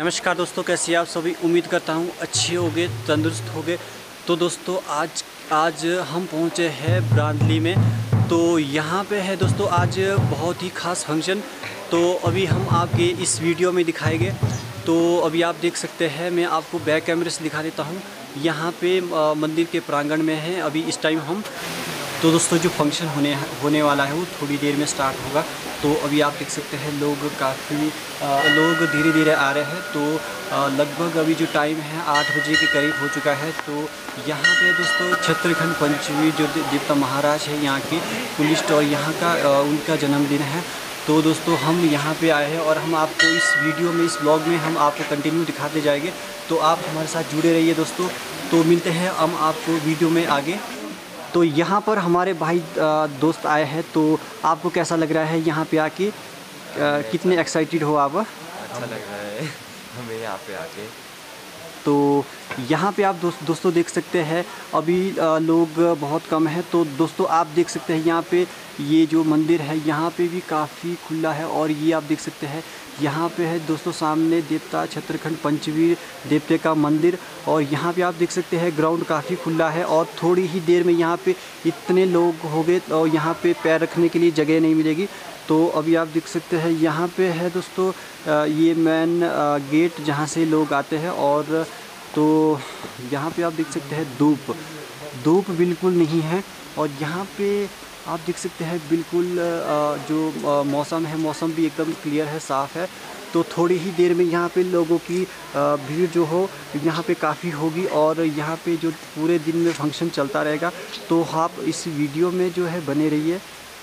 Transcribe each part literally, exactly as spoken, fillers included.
नमस्कार दोस्तों, कैसे हैं आप सभी। उम्मीद करता हूँ अच्छे होगे, तंदुरुस्त होगे। तो दोस्तों आज आज हम पहुँचे हैं ब्रांदली में। तो यहाँ पे है दोस्तों आज बहुत ही ख़ास फंक्शन। तो अभी हम आपके इस वीडियो में दिखाएंगे। तो अभी आप देख सकते हैं, मैं आपको बैक कैमरे से दिखा देता हूँ। यहाँ पे मंदिर के प्रांगण में है अभी इस टाइम हम। तो दोस्तों जो फंक्शन होने होने वाला है वो थोड़ी देर में स्टार्ट होगा। तो अभी आप देख सकते हैं लोग काफ़ी लोग धीरे धीरे आ रहे हैं। तो लगभग अभी जो टाइम है आठ बजे के करीब हो चुका है। तो यहाँ पे दोस्तों छत्रखंड पंचवीर जो देवता महाराज है यहाँ की पुलिस और यहाँ का उनका जन्मदिन है। तो दोस्तों हम यहाँ पे आए हैं और हम आपको इस वीडियो में, इस ब्लॉग में हम आपको कंटिन्यू दिखाते जाएंगे। तो आप हमारे साथ जुड़े रहिए दोस्तों। तो मिलते हैं हम आपको वीडियो में आगे। तो यहाँ पर हमारे भाई दोस्त आए हैं। तो आपको कैसा लग रहा है यहाँ पे आके, कितने एक्साइटेड हो आप? अच्छा लग रहा है हमें यहाँ पे आके। तो यहाँ पे आप दोस्त दोस्तों देख सकते हैं अभी लोग बहुत कम हैं। तो दोस्तों आप देख सकते हैं यहाँ पे ये जो मंदिर है यहाँ पे भी काफ़ी खुला है। और ये आप देख सकते हैं यहाँ पे है दोस्तों सामने देवता छत्रखंड पंचवीर देवते का मंदिर। और यहाँ पे आप देख सकते हैं ग्राउंड काफ़ी खुला है और थोड़ी ही देर में यहाँ पे इतने लोग हो गए और यहाँ पे पैर रखने के लिए जगह नहीं मिलेगी। तो अभी आप देख सकते हैं यहाँ पे है दोस्तों ये मेन गेट जहाँ से लोग आते हैं। और तो यहाँ पे आप देख सकते हैं धूप धूप बिल्कुल नहीं है। और यहाँ पे आप देख सकते हैं बिल्कुल जो मौसम है, मौसम भी एकदम क्लियर है, साफ़ है। तो थोड़ी ही देर में यहाँ पे लोगों की भीड़ जो हो यहाँ पे काफ़ी होगी। और यहाँ पे जो पूरे दिन में फंक्शन चलता रहेगा। तो आप इस वीडियो में जो है बने रहिए।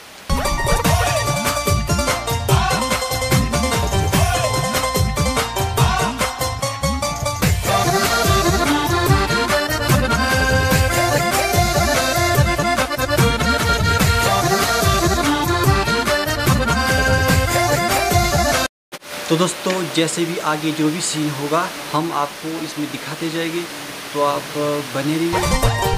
तो दोस्तों जैसे भी आगे जो भी सीन होगा हम आपको इसमें दिखाते जाएंगे। तो आप बने रहिए।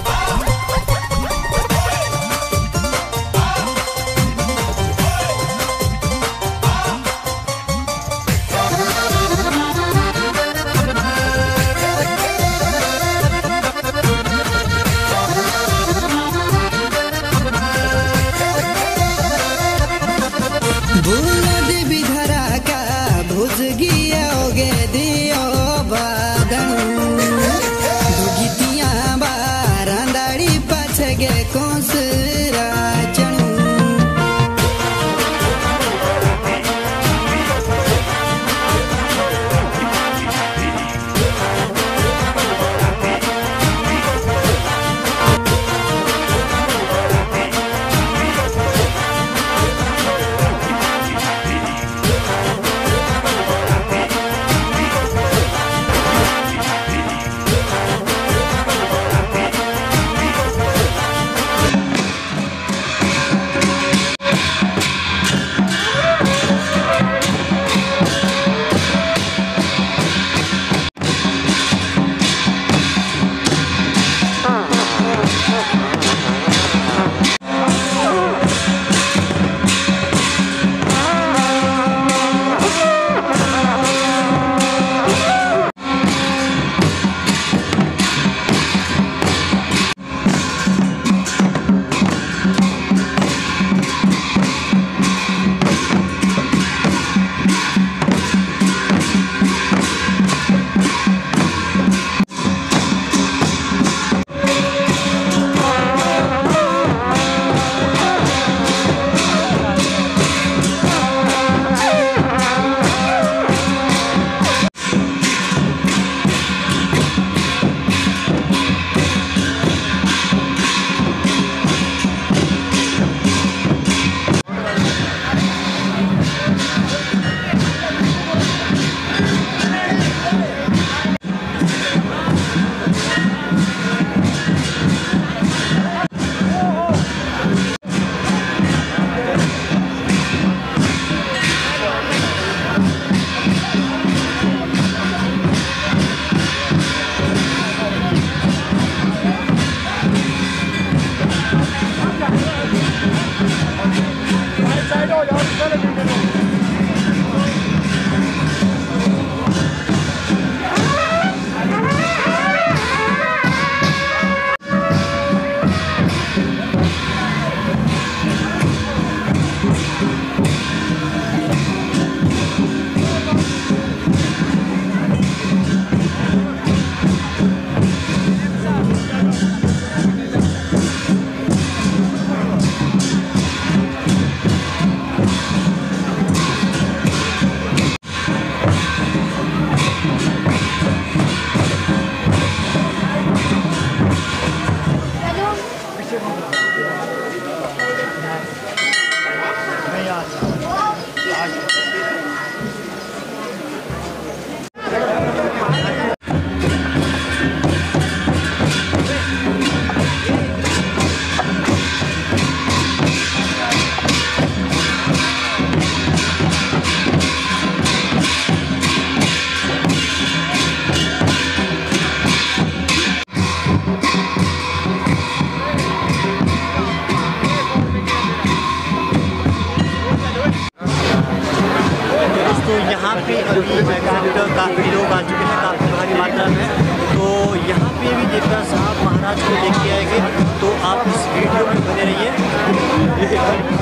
यहाँ पे अभी एग्जैक्ट काफ़ी लोग आ चुके हैं, काफ़ी भारी मात्रा में। तो यहाँ पे भी देवता साहब महाराज को देख के आएंगे, तो आप इस वीडियो में बने रहिए।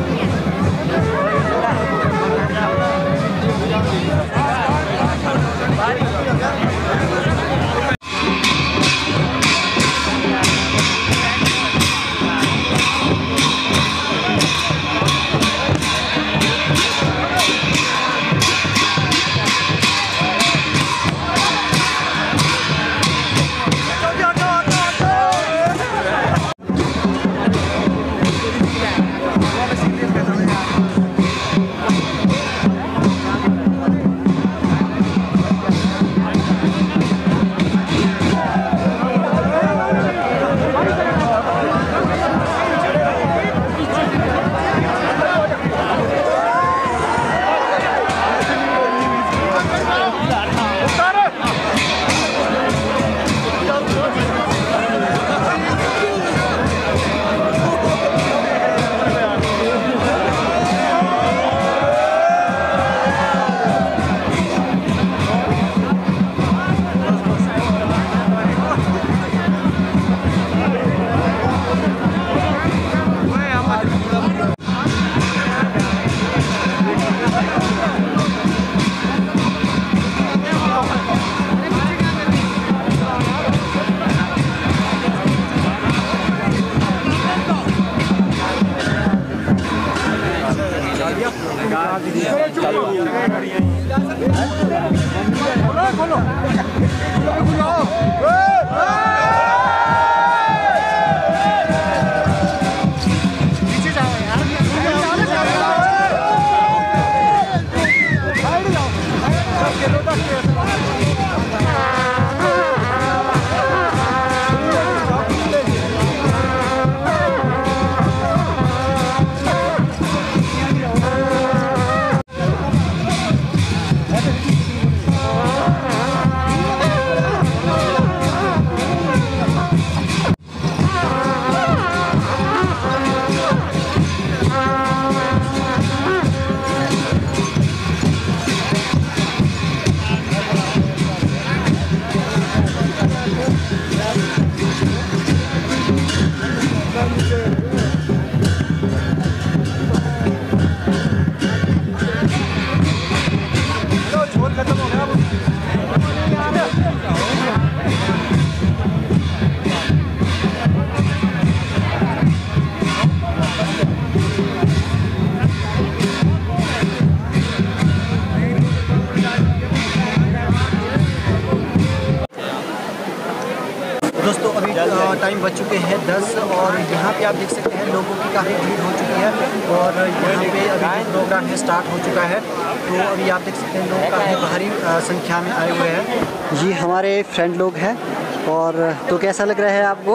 दोस्तों अभी टाइम बच चुके हैं दस और यहाँ पे आप देख सकते हैं लोगों की काफ़ी भीड़ हो चुकी है और यहाँ पे अभी प्रोग्राम है स्टार्ट हो चुका है। तो अभी आप देख सकते हैं लोग काफ़ी भारी संख्या में आए हुए हैं। जी हमारे फ्रेंड लोग हैं और तो कैसा लग रहा है आपको?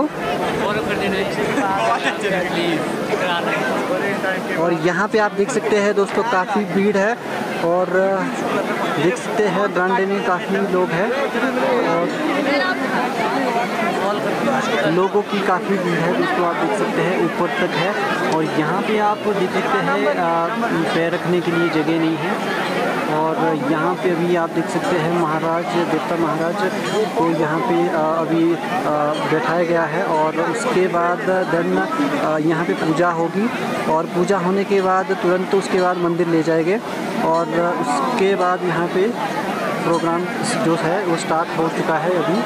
और यहाँ पे आप देख सकते हैं दोस्तों काफ़ी भीड़ है और देख सकते हैं ब्रांडे में काफ़ी लोग हैं और लोगों की काफ़ी भीड़ है दोस्तों, आप देख सकते हैं ऊपर तक है और यहाँ पे आप देख सकते हैं पैर रखने के लिए जगह नहीं है। और यहाँ पे अभी आप देख सकते हैं महाराज देवता महाराज को यहाँ पे अभी बैठाया गया है और उसके बाद देन यहाँ पे पूजा होगी और पूजा होने के बाद तुरंत उसके बाद मंदिर ले जाएंगे और उसके बाद यहाँ पे प्रोग्राम जो है वो स्टार्ट हो चुका है अभी।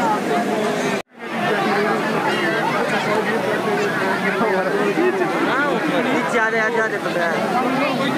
ज़्यादा ज़्यादा पता है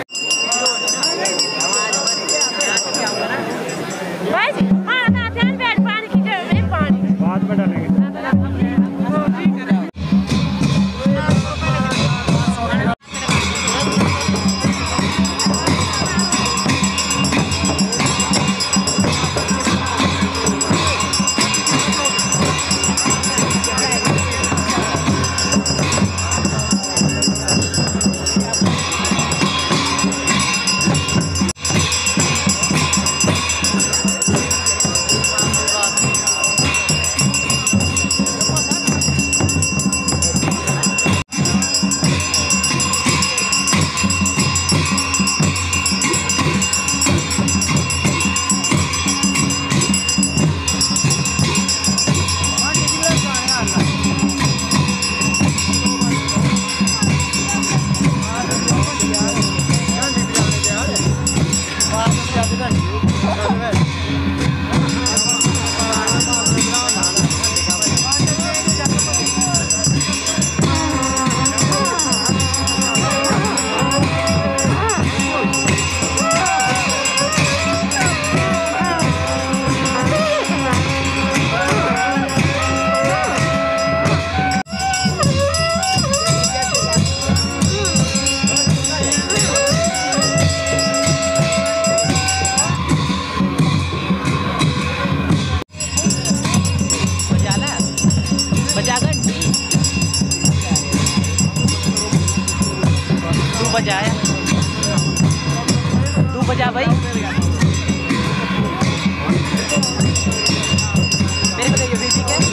जा भाई। मेरे को देखिए ठीक है।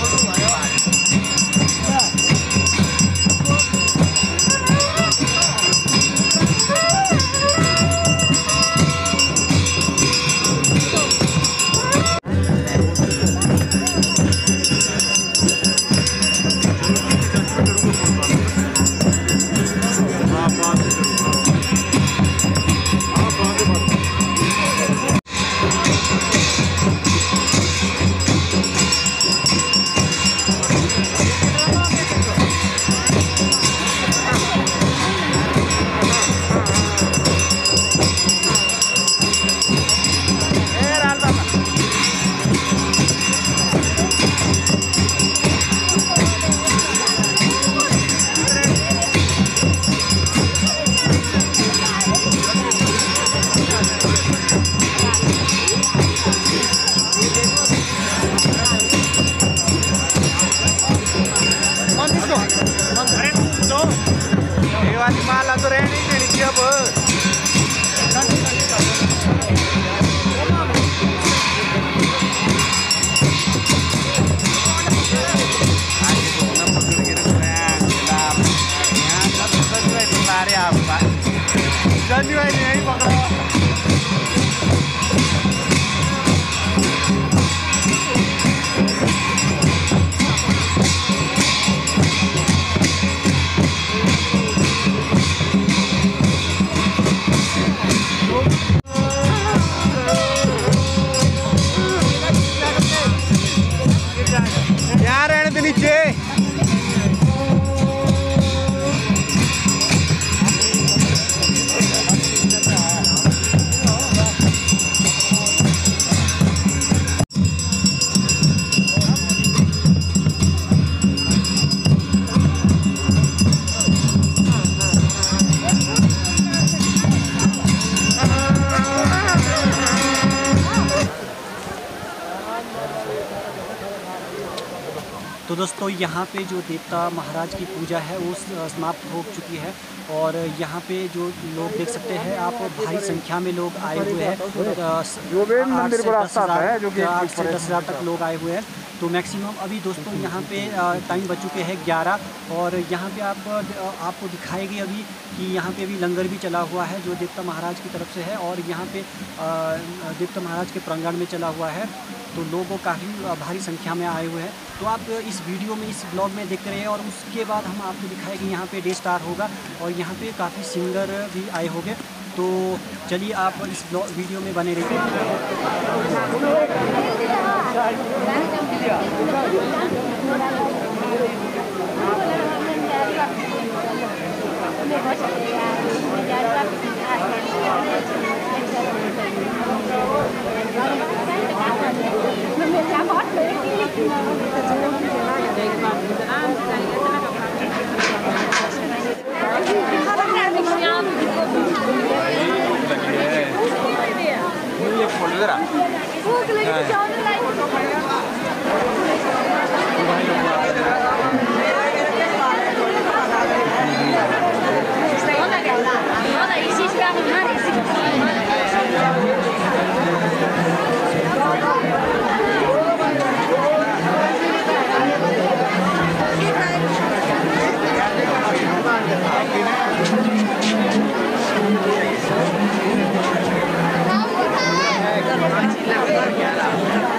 Malah tuh Reni jadi siapa? Jadi ini pokoknya. तो दोस्तों यहाँ पे जो देवता महाराज की पूजा है वो समाप्त हो चुकी है और यहाँ पे जो लोग देख सकते हैं आप भारी संख्या में लोग आए हुए हैं। आठ से दस हज़ार आठ से दस हज़ार तक लोग आए हुए हैं। तो मैक्सिमम अभी दोस्तों यहाँ पे टाइम बच चुके हैं ग्यारह और यहाँ पे आप आपको दिखाएगी अभी कि यहाँ पे अभी लंगर भी चला हुआ है जो देवता महाराज की तरफ से है और यहाँ पे देवता महाराज के प्रांगण में चला हुआ है। तो लोगों काफ़ी भारी संख्या में आए हुए हैं। तो आप इस वीडियो में इस ब्लॉग में देख रहे हैं और उसके बाद हम आपको दिखाएंगे यहाँ पे डे स्टार होगा और यहाँ पे काफ़ी सिंगर भी आए होंगे। तो चलिए आप इस ब्लॉग वीडियो में बने रहिए। Yeah.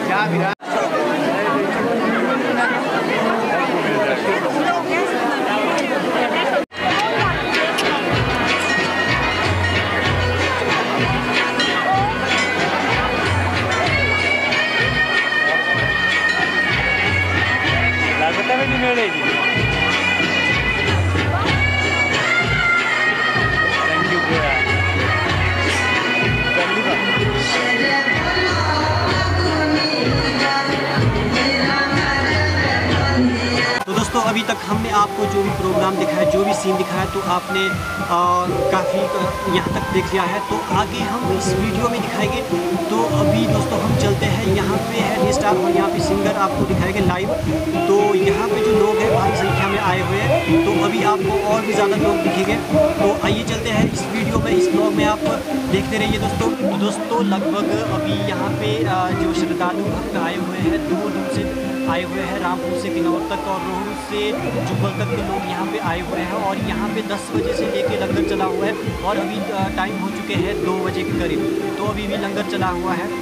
अभी तक हमने आपको जो भी प्रोग्राम दिखाया, जो भी सीन दिखाया, तो आपने काफ़ी यहाँ तक देख लिया है। तो आगे हम इस वीडियो में दिखाएंगे। तो अभी दोस्तों हम चलते हैं, यहाँ पे है डी स्टार और यहाँ पे सिंगर आपको दिखाएंगे लाइव। तो यहाँ पे जो लोग हैं भारी संख्या में आए हुए हैं, तो अभी आपको और भी ज़्यादा लोग दिखेंगे। तो आइए चलते हैं इस वीडियो में, इस ब्लॉग में आप देखते रहिए दोस्तों। तो दोस्तों लगभग अभी यहाँ पे जो श्रद्धालु भक्त आए हुए हैं, दूर दूर से आए हुए हैं, रामपुर से किन्नौर तक और रोहू से जुब्बल तक के लोग यहाँ पे आए हुए हैं। और यहाँ पे दस बजे से लेके लंगर चला हुआ है और अभी टाइम हो चुके हैं दो बजे के करीब, तो अभी भी लंगर चला हुआ है।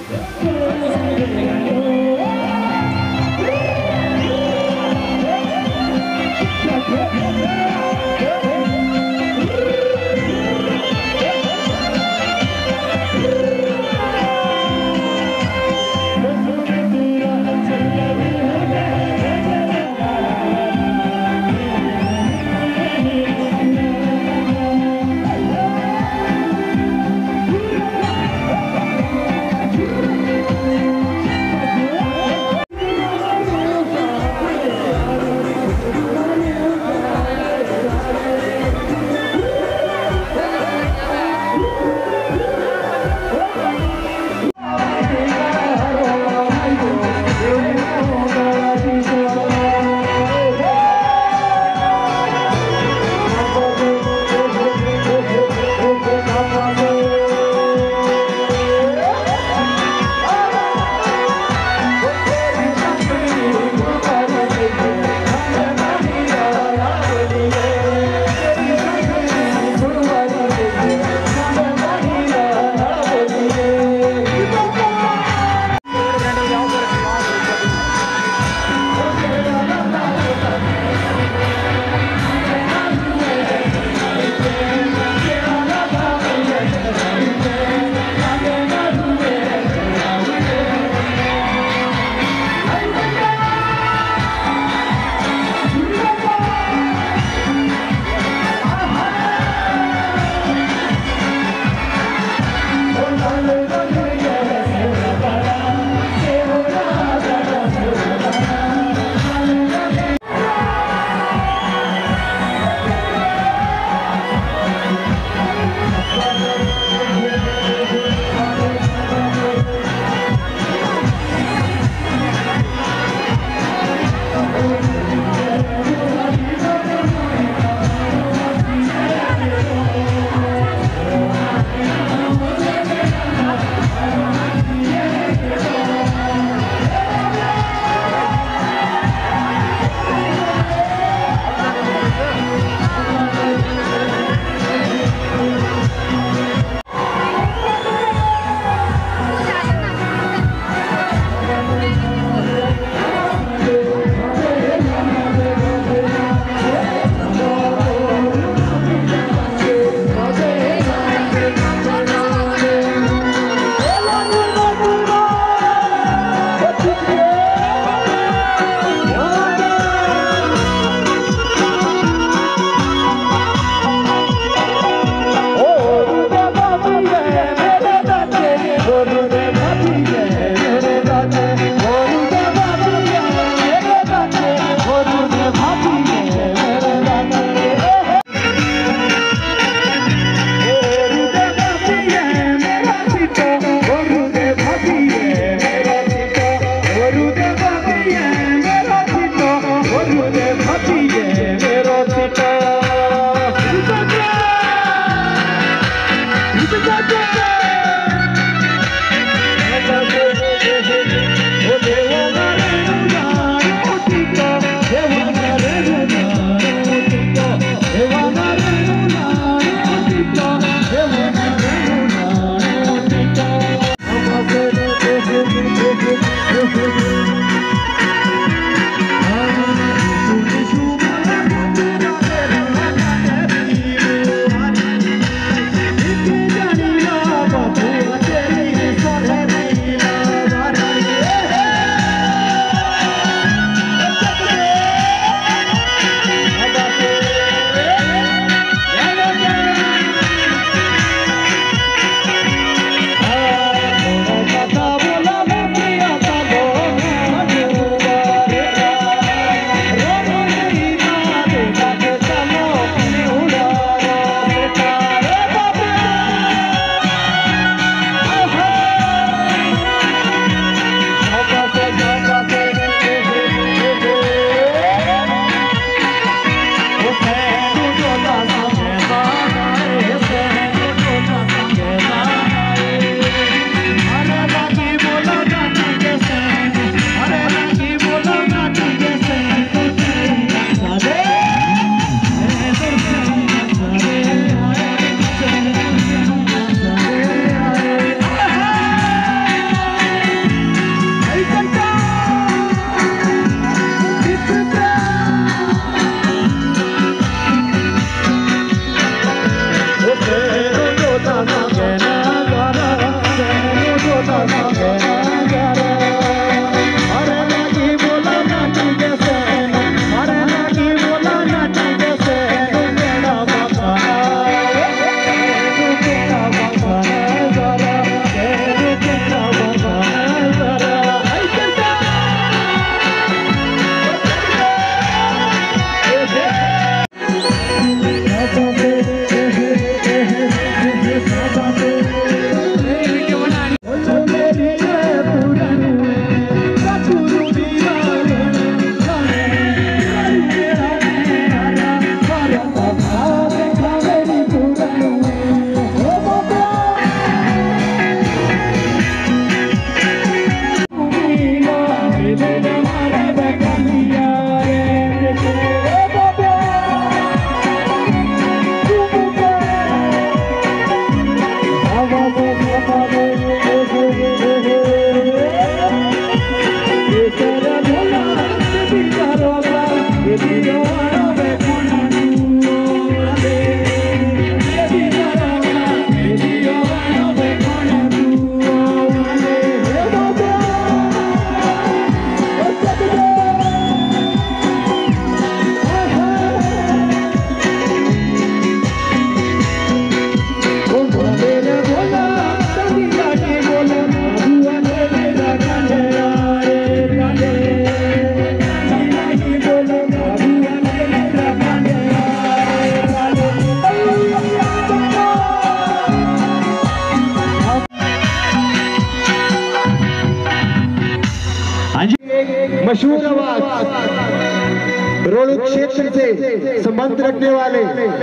मशहूर आवाज रोलू क्षेत्र से संबंध रखने वाले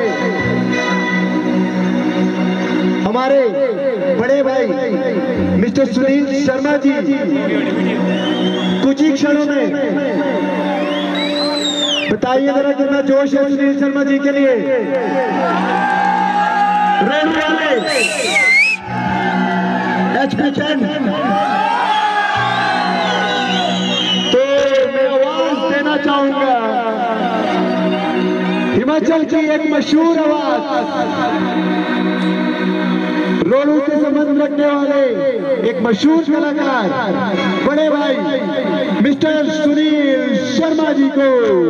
हमारे बड़े भाई मिस्टर सुनील शर्मा जी कुछ ही क्षणों में बताइए जरा कितना जोश है सुनील शर्मा जी के लिए। रेड वाले एच पी टेन तो मैं आवाज देना चाहूंगा हिमाचल की एक मशहूर आवाज रोलू से संबंध रखने वाले एक मशहूर कलाकार बड़े भाई मिस्टर सुनील शर्मा जी को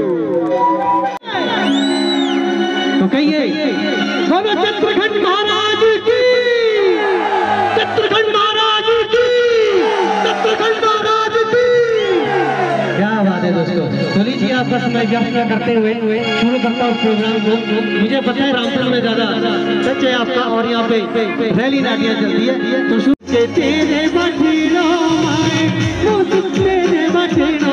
तो कहिए बोलो चित्रखंड महाराज की, चित्रखंड महाराज की, चित्रखंड महाराज की। क्या बात है दोस्तों। तो लीजिए आपका समय व्यस्त करते हुए शुरू करता हूँ प्रोग्राम को। मुझे पता है रामपुर में ज्यादा सच है आपका और यहाँ पे रैली नाटियाँ चलती है तो शुरू तेरे बठीनो माए तेरे बठीनो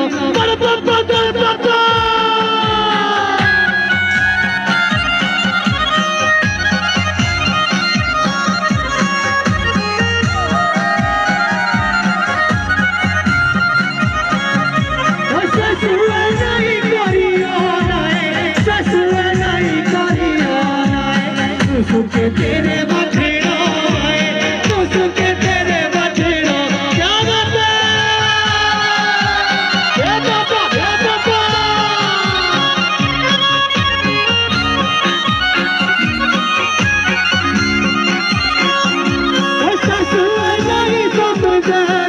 सुखे तेरे बठेड़ो तो सुखे तेरे बठेड़ो। क्या बात है क्या बाबा क्या बाबा ऐसा सुना नहीं समझे